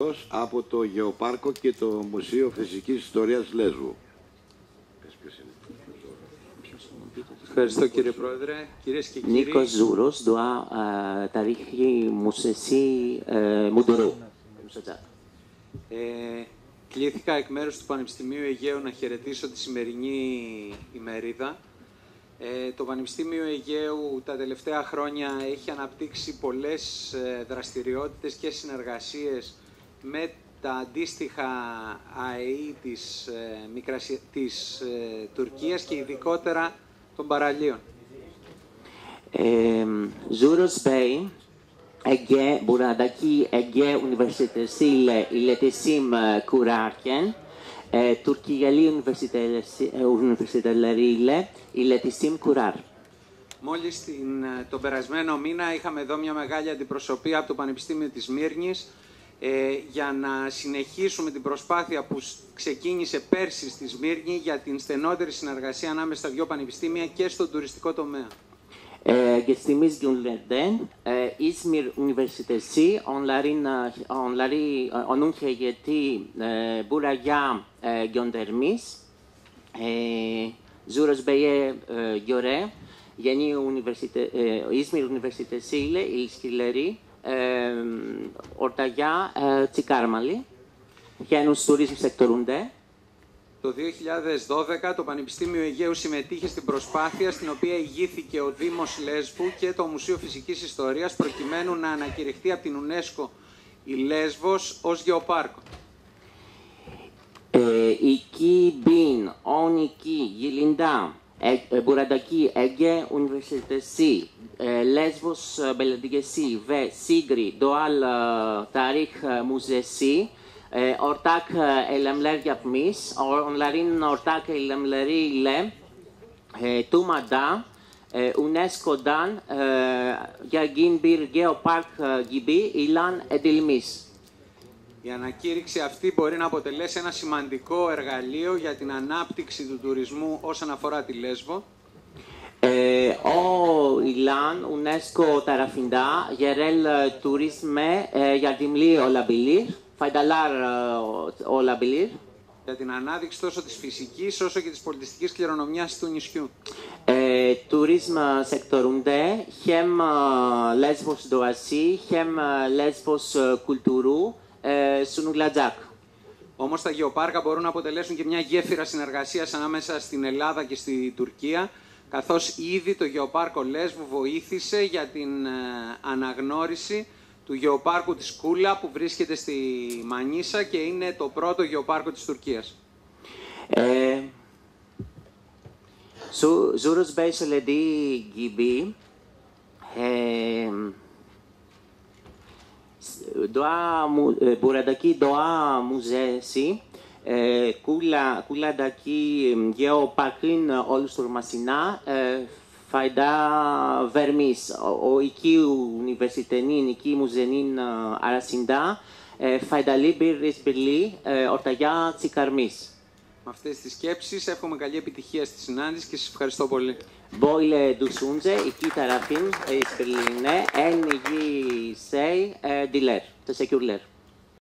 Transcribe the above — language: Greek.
από το Γεωπάρκο και το Μουσείο Φυσικής Ιστορίας Λέσβου. Ευχαριστώ κύριε Πρόεδρε. Κυρίες και κύριοι. Νίκος Ζούρος, Δουά Ταρίχη Μουσεσί Μουντουρού. Κλήθηκα εκ μέρους του Πανεπιστημίου Αιγαίου να χαιρετήσω τη σημερινή ημερίδα. Το Πανεπιστήμιο Αιγαίου τα τελευταία χρόνια έχει αναπτύξει πολλές δραστηριότητες και συνεργασίες με τα αντίστοιχα ΑΕΗ της Τουρκίας και ειδικότερα των παραλίων. Ζούρος Μπέι, Ege, buradaki Ege Üniversitesi ile iletişim kurarken Türkiye'li üniversiteleriyle iletişim kurar. Μόλις τον περασμένο μήνα είχαμε εδώ μια μεγάλη αντιπροσωπεία από το Πανεπιστήμιο της Μύρνης για να συνεχίσουμε την προσπάθεια που ξεκίνησε πέρσι στη Σμύρνη για την στενότερη συνεργασία ανάμεσα στα δύο πανεπιστήμια και στον τουριστικό τομέα. Geçtiğimiz günlerden İzmir Üniversitesi onun heyeti buraya göndermiş. Züros Bey'e göre İzmir Üniversitesi ile ilişkileri ortaya çıkarmalı. Henüz turizm sektöründe. Το 2012 το Πανεπιστήμιο Αιγαίου συμμετείχε στην προσπάθεια στην οποία ηγήθηκε ο Δήμος Λέσβου και το Μουσείο Φυσικής Ιστορίας προκειμένου να ανακηρυχθεί από την UNESCO η Λέσβος ως γεωπάρκο. 2012 yılında buradaki Ege Üniversitesi, Lesbos Belediyesi ve Sigri Doğal Tarih Müzesi ortak eylemler yapmış. Onların ortak eylemleriyle TÜMA'da UNESCO'dan yaygın bir geopark gibi ilan edilmiş. Η ανακήρυξη αυτή μπορεί να αποτελέσει ένα σημαντικό εργαλείο για την ανάπτυξη του τουρισμού όσον αφορά τη Λέσβο. O ilan UNESCO tarafında yerel turizme yardımcı olabilir, faydalar olabilir. Για την ανάδειξη τόσο της φυσικής όσο και της πολιτιστικής κληρονομιάς του νησιού. Turizm sektöründe hem Lesbos doğası hem Lesbos kültürü sunulacak. Όμως τα γεωπάρκα μπορούν να αποτελέσουν και μια γέφυρα συνεργασίας ανάμεσα στην Ελλάδα και στη Τουρκία, καθώς ήδη το γεωπάρκο Λέσβου βοήθησε για την αναγνώριση του γεωπάρκου της Κούλα που βρίσκεται στη Μανίσα και είναι το πρώτο γεωπάρκο της Τουρκίας. Züros Bey söylediği gibi buradaki Doğa Müzesi Kula'daki Geopark'ın oluşturmasına fayda vermiş. O iki üniversitenin, iki müzenin arasında faydalı bir işbirliği ortaya çıkarmış. Με αυτές τις σκέψεις εύχομαι καλή επιτυχία στη συνάντηση και σας ευχαριστώ πολύ. Böyle düşünce iki tarafın işbirliğine en iyi şey diler. Teşekkürler.